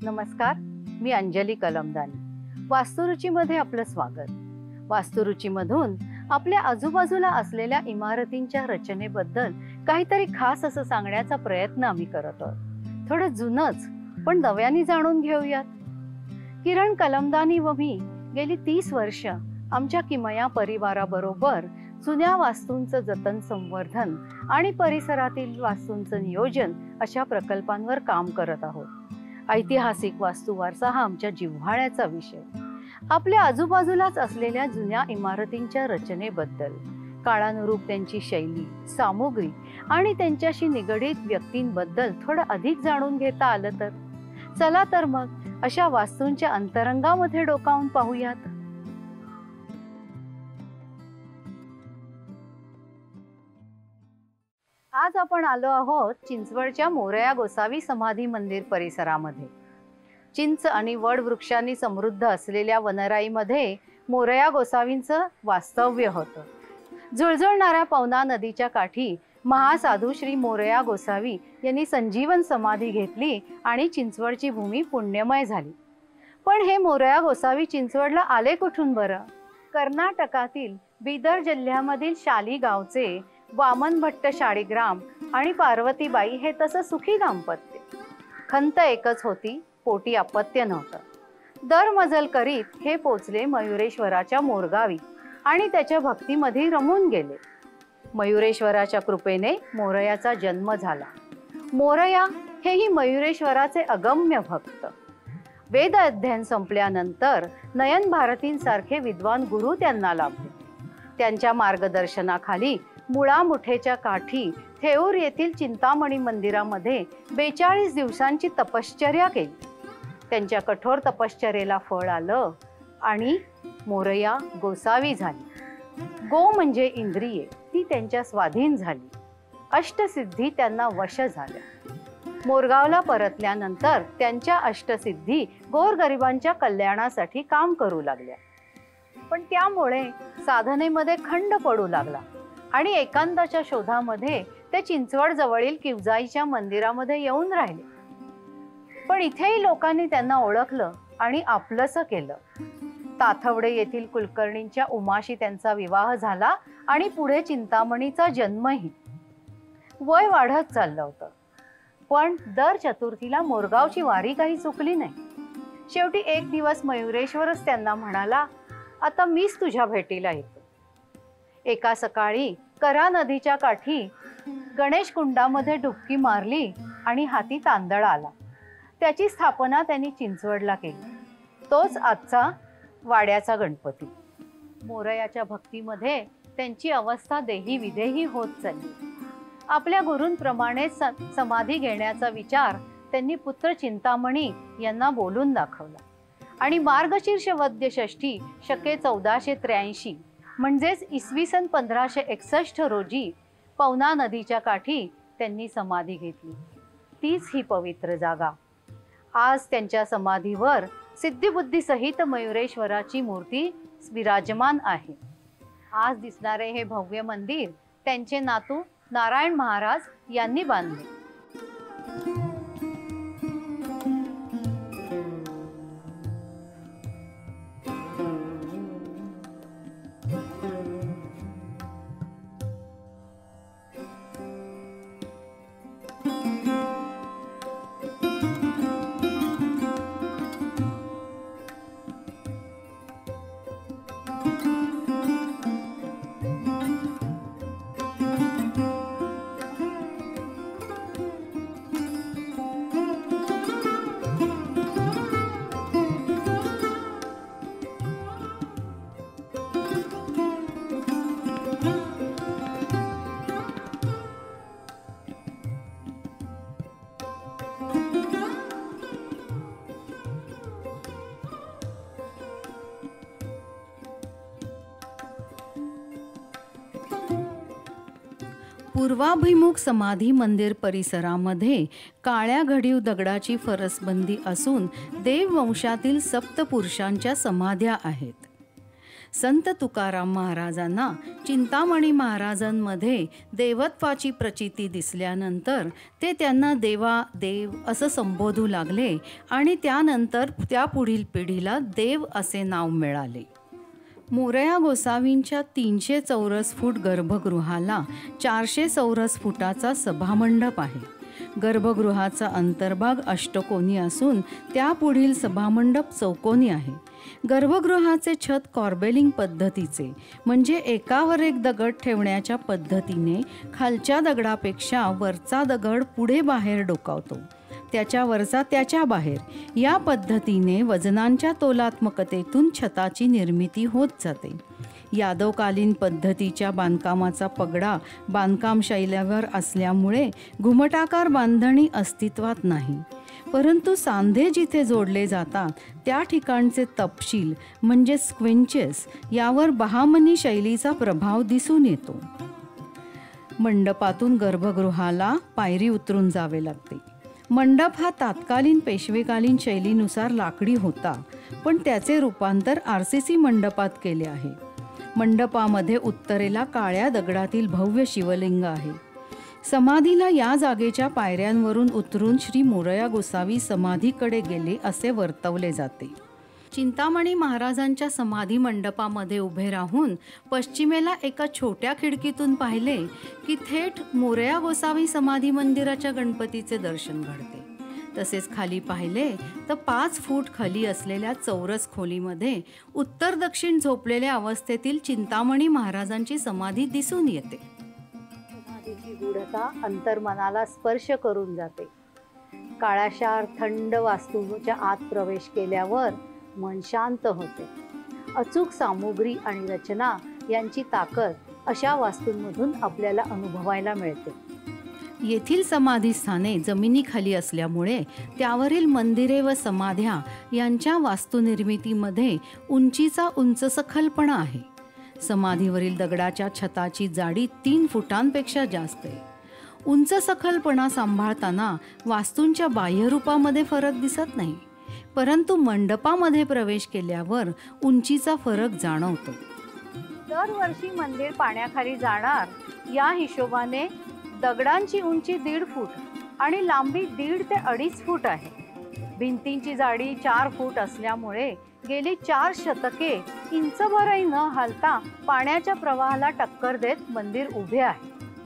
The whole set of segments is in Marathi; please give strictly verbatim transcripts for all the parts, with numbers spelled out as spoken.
नमस्कार, मी अंजली कलमदानी. वास्तुरुचीमध्ये आपलं स्वागत. वास्तुरुचीमधून आपल्या आजूबाजूला असलेल्या इमारतींच्या रचनेबद्दल काहीतरी खास असं सांगण्याचा प्रयत्न आम्ही करत आहोत. थोडं जुनंच पण नव्याने जाणून घेऊयात. किरण कलमदानी व मी गेली तीस वर्ष आमच्या किमया परिवाराबरोबर जुन्या वास्तूंचं जतन संवर्धन आणि परिसरातील वास्तूंचं नियोजन अशा प्रकल्पांवर काम करत आहोत. ऐतिहासिक वास्तू वारसा हा आमच्या जिव्हाळ्याचा विषय. आपल्या आजूबाजूलाच असलेल्या जुन्या इमारतींच्या रचनेबद्दल, काळानुरूप त्यांची शैली, सामुग्री आणि त्यांच्याशी निगडीत व्यक्तींबद्दल थोडं अधिक जाणून घेता आलं तर चला तर मग अशा वास्तूंच्या अंतरंगामध्ये डोकावून पाहूयात. आज आपण आलो आहोत चिंचवडच्या मोरया गोसावी समाधी मंदिर परिसरामध्ये. चिंच आणि वड वृक्षांनी समृद्ध असलेल्या वनराईमध्ये मोरया गोसावींचं वास्तव्य होतं. झुळझुळणाऱ्या पवना नदीच्या काठी महासाधू श्री मोरया गोसावी यांनी संजीवन समाधी घेतली आणि चिंचवडची भूमी पुण्यमय झाली. पण हे मोरया गोसावी चिंचवडला आले कुठून बरं? कर्नाटकातील बिदर जिल्ह्यामधील शाली गावचे वामन भट्ट शाळीग्राम आणि पार्वतीबाई हे तसं सुखी दाम्पत्य. खंत एकच होती, पोटी अपत्य नव्हतं. दरमजल करीत हे पोचले मयुरेश्वराच्या मोरगावी आणि त्याच्या भक्तीमध्ये रमून गेले. मयुरेश्वराच्या कृपेने मोरयाचा जन्म झाला. मोरया हेही मयुरेश्वराचे अगम्य भक्त. वेद अध्ययन संपल्यानंतर नयन भारतींसारखे विद्वान गुरु त्यांना लाभले. त्यांच्या मार्गदर्शनाखाली मुळामुठेच्या काठी थेऊर येथील चिंतामणी मंदिरामध्ये बेचाळीस दिवसांची तपश्चर्या केली. त्यांच्या कठोर तपश्चर्येला फळ आलं आणि मोरया गोसावी झाली. गो म्हणजे इंद्रिये, ती त्यांच्या स्वाधीन झाली. अष्टसिद्धी त्यांना वश झाल्या. मोरगावला परतल्यानंतर त्यांच्या अष्टसिद्धी गोरगरिबांच्या कल्याणासाठी काम करू लागल्या. पण त्यामुळे साधनेमध्ये खंड पडू लागला आणि एकांताच्या शोधामध्ये ते चिंचवड जवळील किवजाईच्या मंदिरामध्ये येऊन राहिले. पण इथेही लोकांनी त्यांना ओळखलं आणि आपलंसं केलं. ताथवडे येथील कुलकर्णींच्या उमाशी त्यांचा विवाह झाला आणि पुढे चिंतामणीचा जन्मही. वय वाढत चाललं होतं, पण दर चतुर्थीला मोरगावची वारी काही चुकली नाही. शेवटी एक दिवस मयुरेश्वरच त्यांना म्हणाला, आता मीच तुझ्या भेटीला येतो. एका सकाळी करा नदीच्या काठी गणेश कुंडामध्ये डुबकी मारली आणि हाती तांदळा आला. त्याची स्थापना त्यांनी चिंचवडला केली. तोच आजचा वाड्याचा गणपती. मोरयाच्या भक्तीमध्ये त्यांची अवस्था देही विदेही होत चालली. आपल्या गुरूंप्रमाणे समाधी घेण्याचा विचार त्यांनी पुत्र चिंतामणी यांना बोलून दाखवला आणि मार्गशीर्ष वद्य षष्ठी शके चौदाशे त्र्याऐंशी म्हणजेच इसवी सन पंधराशे एकसष्ट रोजी पवना नदीच्या काठी त्यांनी समाधी घेतली. तीच ही पवित्र जागा. आज त्यांच्या समाधीवर सिद्धिबुद्धी सहित मयुरेश्वराची मूर्ती विराजमान आहे. आज दिसणारे हे भव्य मंदिर त्यांचे नातू नारायण महाराज यांनी बांधले. पूर्वाभिमुख समाधी मंदिर परिसरामध्ये काळ्या घडीव दगडाची फरसबंदी असून देववंशातील सप्तपुरुषांच्या समाध्या आहेत. संत तुकाराम महाराजांना चिंतामणी महाराजांमध्ये देवत्वाची प्रचिती दिसल्यानंतर ते त्यांना देवा देव असं संबोधू लागले आणि त्यानंतर त्या पुढील पिढीला देव असे नाव मिळाले. मोरया गोसावींच्या तीनशे चौरस फूट गर्भगृहाला चारशे चौरस फुटाचा सभामंडप आहे. गर्भगृहाचा अंतर्भाग अष्टकोनी असून त्यापुढील सभामंडप चौकोनी आहे. गर्भगृहाचे छत कॉर्बेलिंग पद्धतीचे म्हणजे एकावर एक दगड ठेवण्याच्या पद्धतीने खालच्या दगडापेक्षा वरचा दगड पुढे बाहेर डोकावतो, त्याच्या वरचा त्याच्या बाहेर. या पद्धतीने वजनांच्या तोलात्मकतेतून छताची निर्मिती होत जाते. यादवकालीन पद्धतीच्या बांधकामाचा पगडा बांधकाम शैलीवर असल्यामुळे घुमटाकार बांधणी अस्तित्वात नाही, परंतु सांधे जिथे जोडले जातात त्या ठिकाणचे तपशील म्हणजे स्क्विंचेस यावर बहामनी शैलीचा प्रभाव दिसून येतो. मंडपातून गर्भगृहाला पायरी उतरून जावे लागते. मंडप हा तात्कालीन पेशवेकालीन शैलीनुसार लाकडी होता, पण त्याचे रूपांतर आर सी सी मंडपात केले आहे. मंडपामध्ये उत्तरेला काळ्या दगडातील भव्य शिवलिंग आहे. समाधीला या जागेच्या पायऱ्यांवरून उतरून श्री मोरया गोसावी समाधीकडे गेले असे वर्तवले जाते. चिंतामणी महाराजांच्या समाधी मंडपामध्ये उभे राहून पश्चिमेला एका छोट्या खिडकीतून पाहिले की थेट मोरया गोसावी समाधी मंदिराच्या गणपतीचे दर्शन घडते. तसेच खाली पाहिले तर पाच फूट खाली असलेल्या चौरस खोलीमध्ये उत्तर दक्षिण झोपलेल्या अवस्थेतील चिंतामणी महाराजांची समाधी दिसून येते. समाधीची गूढता अंतर्मनाला स्पर्श करून जाते. काळाशार थंड वास्तूच्या आत प्रवेश केल्यावर मन शांत होते. अचूक सामुग्री आणि रचना यांची ताकद अशा वास्तूंमधून आपल्याला अनुभवायला मिळते. येथील समाधीस्थाने जमिनीखाली असल्यामुळे त्यावरील मंदिरे व समाध्या यांच्या वास्तुनिर्मितीमध्ये उंचीचा उंच सखलपणा आहे. समाधीवरील दगडाच्या छताची जाडी तीन फुटांपेक्षा जास्त आहे. उंच सखलपणा सांभाळताना वास्तूंच्या बाह्यरूपामध्ये फरक दिसत नाही, परंतु मंडपामध्ये प्रवेश केल्यावर उंचीचा फरक जाणवतो. दरवर्षी मंदिर पाण्याखाली जाणार या हिशोबाने दगडांची उंची दीड फूट आणि लांबी दीड ते अडीच फूट आहे. भिंतींची जाडी चार फूट असल्यामुळे गेली चार शतके इंचभरही न हालता पाण्याच्या प्रवाहाला टक्कर देत मंदिर उभे आहे.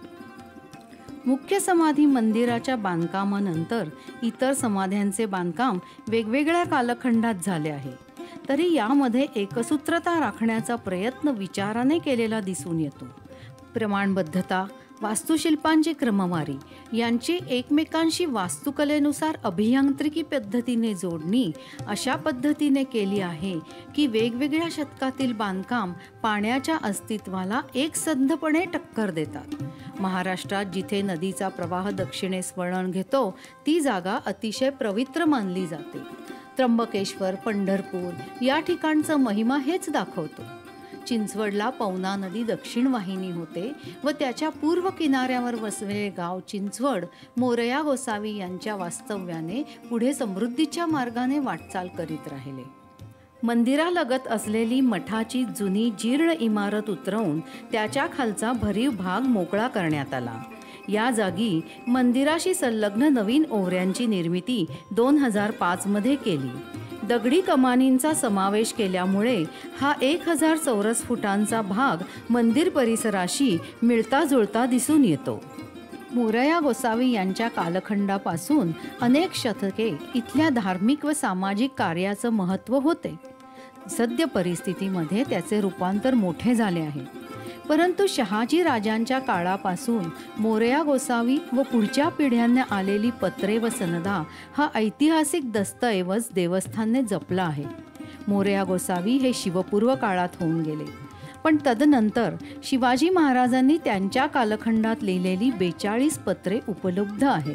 मुख्य समाधी मंदिराच्या बांधकामानंतर इतर समाध्यांचे बांधकाम वेगवेगळ्या कालखंडात झाले आहे, तरी यामध्ये एकसूत्रता राखण्याचा प्रयत्न विचाराने केलेला दिसून येतो. प्रमाणबद्धता, वास्तुशिल्पांची क्रमवारी यांची एकमेकांशी वास्तुकलेनुसार अभियांत्रिकी पद्धतीने जोडणी अशा पद्धतीने केली आहे की वेगवेगळ्या शतकातील बांधकाम पाण्याच्या अस्तित्वाला एकसंधपणे टक्कर देतात. महाराष्ट्रात जिथे नदीचा प्रवाह दक्षिणेस वळण घेतो ती जागा अतिशय पवित्र मानली जाते. त्र्यंबकेश्वर, पंढरपूर या ठिकाणचा महिमा हेच दाखवतो. चिंचवडला पवना नदी दक्षिण वाहिनी होते व त्याच्या पूर्व किनाऱ्यावर वसलेले गाव चिंचवड मोरया गोसावी यांच्या वास्तव्याने पुढे समृद्धीच्या मार्गाने वाटचाल करीत राहिले. मंदिरालगत असलेली मठाची जुनी जीर्ण इमारत उतरवून त्याच्या खालचा भरीव भाग मोकळा करण्यात आला. या जागी मंदिराशी संलग्न नवीन ओवऱ्यांची निर्मिती दोन हजार पाच मध्ये केली. दगडी कमानींचा समावेश केल्यामुळे हा एक हजार चौरस फुटांचा भाग मंदिर परिसराशी मिळता जुळता दिसून येतो. मोरया गोसावी यांच्या कालखंडापासून अनेक शतके इथल्या धार्मिक व सामाजिक कार्याचं महत्त्व होते. सद्य परिस्थितीमध्ये त्याचे रूपांतर मोठे झाले आहे, परंतु शहाजी राजांच्या काळापासून मोरया गोसावी व पुढच्या पिढ्यांना आलेली पत्रे व सनदा हा ऐतिहासिक दस्तऐवज देवस्थानने जपला आहे. मोरया गोसावी हे शिवपूर्व काळात होऊन गेले, पण तदनंतर शिवाजी महाराजांनी त्यांच्या कालखंडात लिहिलेली बेचाळीस पत्रे उपलब्ध आहेत.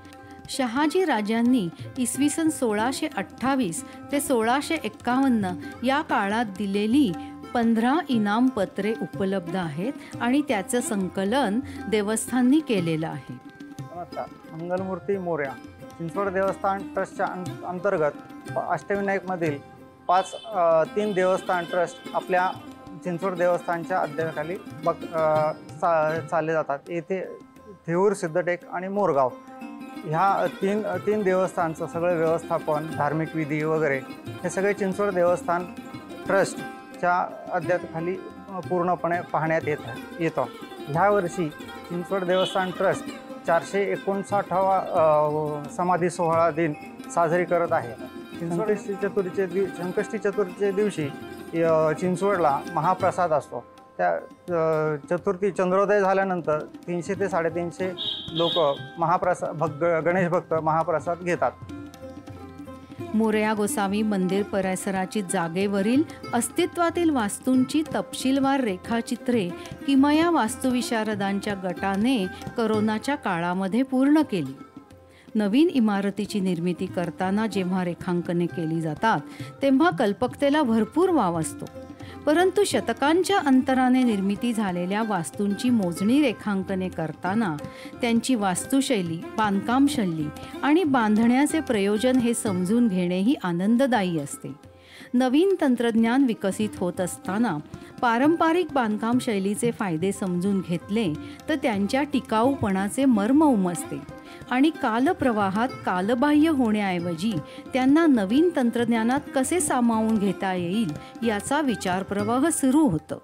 शहाजी राजांनी इसवी सन सोळाशे अठ्ठावीस ते सोळाशे एक्कावन्न या काळात दिलेली पंधरा इनाम पत्रे उपलब्ध आहेत आणि त्याचं संकलन देवस्थाननी केलेलं आहे. नमस्कार. मंगलमूर्ती मोरया चिंचवड देवस्थान ट्रस्टच्या अंतर्गत अष्टविनायकमधील पाच तीन देवस्थान ट्रस्ट आपल्या चिंचवड देवस्थानच्या अध्यक्षाखाली बघ अ, चा चालले जातात। येथे थेऊर, सिद्धटेक आणि मोरगाव ह्या तीन तीन देवस्थानचं सगळं व्यवस्थापन, धार्मिक विधी वगैरे हे सगळे चिंचवड देवस्थान ट्रस्टच्या अध्यक्षाखाली पूर्णपणे पाहण्यात येत आहे येतं। ह्या वर्षी चिंचवड देवस्थान ट्रस्ट चारशे एकोणसाठावा समाधी सोहळा दिन साजरी करत आहे। संकष्टी चतुर्थीचे दिव संकष्टी चतुर्थीच्या दिवशी चिंचवडला महाप्रसाद असतो। त्या चतुर्थी चंद्रोदय झाल्यानंतर तीनशे ते साडेतीनशे लोक महाप्रसाद भग गणेश भक्त महाप्रसाद घेतात। मोरया गोसावी मंदिर परिसराची जागेवरील अस्तित्वातील वास्तूंची तपशीलवार रेखाचित्रे किमया वास्तुविशारदांच्या गटाने करोनाच्या काळामध्ये पूर्ण केली। नवीन इमारतीची निर्मिती करताना जेव्हा रेखांकने केली जातात तेव्हा कल्पकतेला भरपूर वाव असतो, परंतु शतकांच्या अंतराने निर्मिती झालेल्या वास्तूंची मोजणी रेखांकने करताना त्यांची वास्तुशैली, बांधकाम शैली आणि बांधण्याचे प्रयोजन हे समजून घेणेही आनंददायी असते। नवीन तंत्रज्ञान विकसित होत असताना पारंपरिक बांधकाम शैलीचे फायदे समजून घेतले तर त्यांच्या टिकाऊपणाचे मर्म उमजते आणि कालप्रवाहात कालबाह्य होण्याऐवजी त्यांना नवीन तंत्रज्ञानात कसे सामावून घेता येईल याचा विचारप्रवाह सुरू होतो।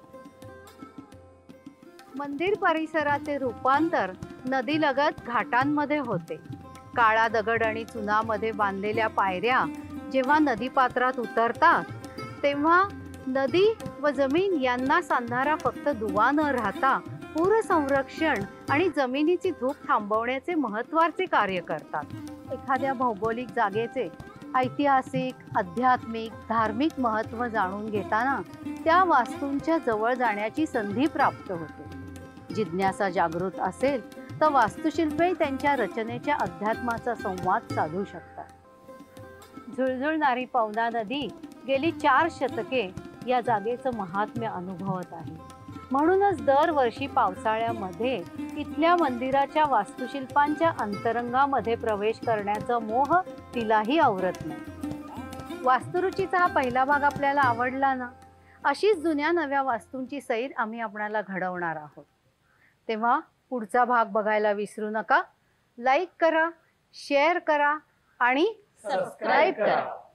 मंदिर परिसराचे रूपांतर नदीलगत घाटांमध्ये होते। काळा दगड आणि चुनामध्ये बांधलेल्या पायऱ्या जेव्हा नदीपात्रात उतरतात तेव्हा नदी व जमीन यांना सांधणारा फक्त दुवा न राहता पूर संरक्षण आणि जमिनीची धूप थांबवण्याचे महत्त्वाचे कार्य करतात। एखाद्या भौगोलिक जागेचे ऐतिहासिक, आध्यात्मिक, धार्मिक महत्त्व जाणून घेताना त्या वास्तूंच्या जवळ जाण्याची संधी प्राप्त होते। जिज्ञासा जागृत असेल तर वास्तुशिल्पे त्यांच्या रचनेच्या अध्यात्माचा संवाद साधू शकतात। झुळझुळणारी पवना नदी गेली चार शतके या जागेचं महात्म्य अनुभवत आहे। म्हणूनच दरवर्षी पावसाळ्यामध्ये इथल्या मंदिराच्या वास्तुशिल्पांच्या अंतरंगामध्ये प्रवेश करण्याचा मोह तिलाही आवरत नाही। वास्तुरुचीचा हा पहिला भाग आपल्याला आवडला ना? अशीच जुन्या नव्या वास्तूंची सैर आम्ही आपणाला घडवणार आहोत। तेव्हा पुढचा भाग बघायला विसरू नका। लाईक करा, शेअर करा आणि सबस्क्राईब करा।